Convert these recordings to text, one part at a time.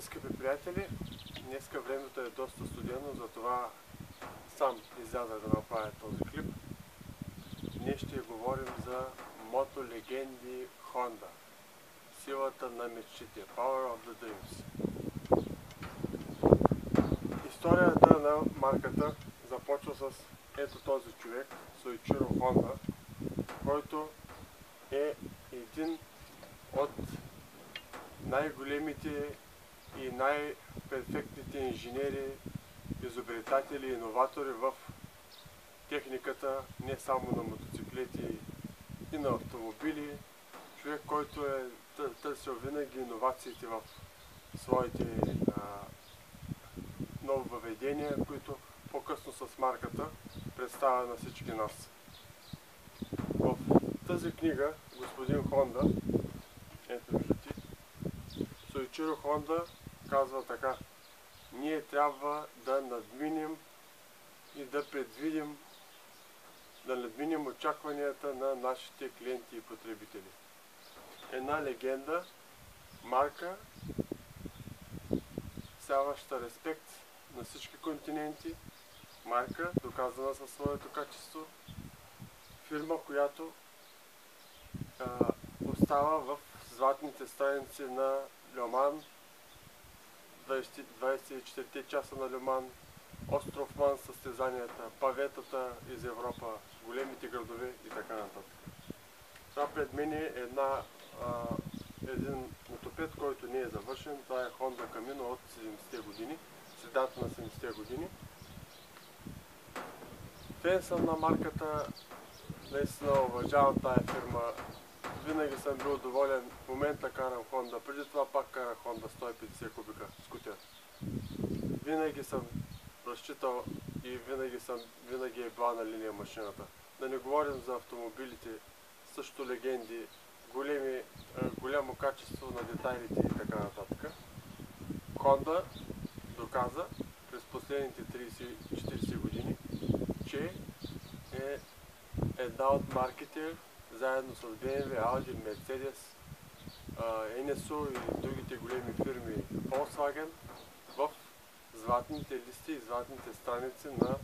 Здравейте, скъпи приятели! Днеска времето е доста студено, затова сам излязах да направя този клип. Днес ще говорим за мотолегенди Honda. Силата на мечтите. Power of the Dreams. Историята на марката започва с ето този човек, Соичиро Honda, който е един от най-големите и най-перфектните инженери, изобретатели и иноватори в техниката, не само на мотоциклети и на автомобили. Човек, който е търсил винаги иновациите в своите нововъведения, които по-късно с марката представя на всички нас. В тази книга господин Honda, ето виждате, Соичиро Honda казва така: ние трябва да надминем и да предвидим, да надминем очакванията на нашите клиенти и потребители. Една легенда, марка, всяваща респект на всички континенти, марка, доказана със своето качество, фирма, която остава в златните страници на Le Mans, 24 часа на Le Mans, Остров Ман състезанията, паветата из Европа, големите градове и така нататък. Това пред мен е един мотопед, който не е завършен. Това е Honda Camino от 70-те години, средата на 70-те години. Фен съм на марката, наистина уважавам тая фирма. Винаги съм бил доволен. В момента карам Honda, преди това пак карах Honda 150 кубика скутер. Винаги съм разчитал и винаги е била на линия машината. Да не говорим за автомобилите, също легенди, голямо качество на детайлите и така нататък. Honda доказа през последните 30-40 години, че е една от марките, заедно с BMW, Audi, Mercedes, NSO и другите големи фирми Volkswagen, в златните листи и златните страници на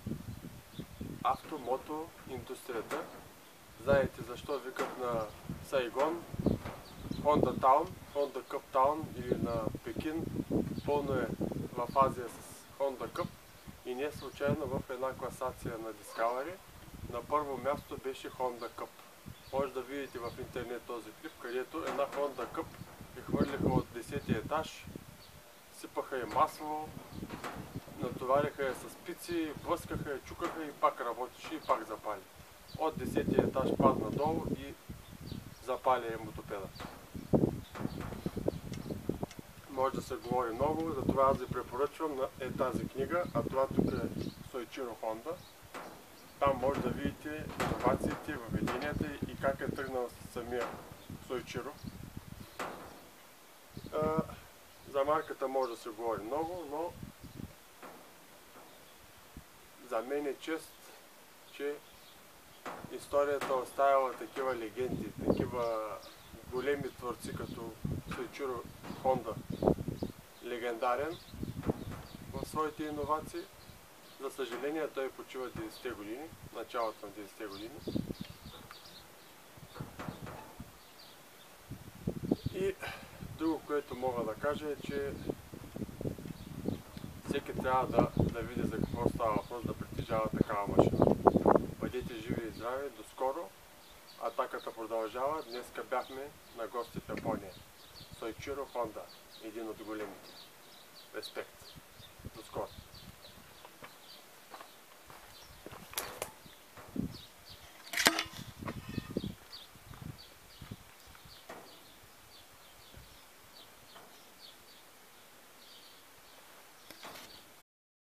автомото индустрията. Знаете защо викат на Сайгон Honda Town, Honda Cup Town, или на Пекин пълно е в Азия с Honda Cup, и не случайно в една класация на Discovery на първо място беше Honda Cup. Може да видите в интернет този клип, където една Honda Cup я хвърлиха от 10-ти етаж, сипаха я масло, натовариха я с пици, блъскаха я, чукаха и пак работеше и пак запали. От 10-ти етаж падна долу и запали мотопеда. Може да се говори много, затова аз ви препоръчвам тази книга, а това тук е Соичиро Honda. Там може да видите иновациите, въведенията и как е тръгнал самия Соичиро. За марката може да се говори много, но за мен е чест, че историята оставила такива легенди, такива големи творци като Соичиро Honda, легендарен в своите иновации. За съжаление, той почива 90-те години, началото на 90-те години. И друго, което мога да кажа, е, че всеки трябва да види за какво става въпрос, да притежава такава машина. Бъдете живи и здрави, до скоро. Атаката продължава. Днеска бяхме на гости в Япония. Соичиро Honda, един от големите. Респект. До скоро.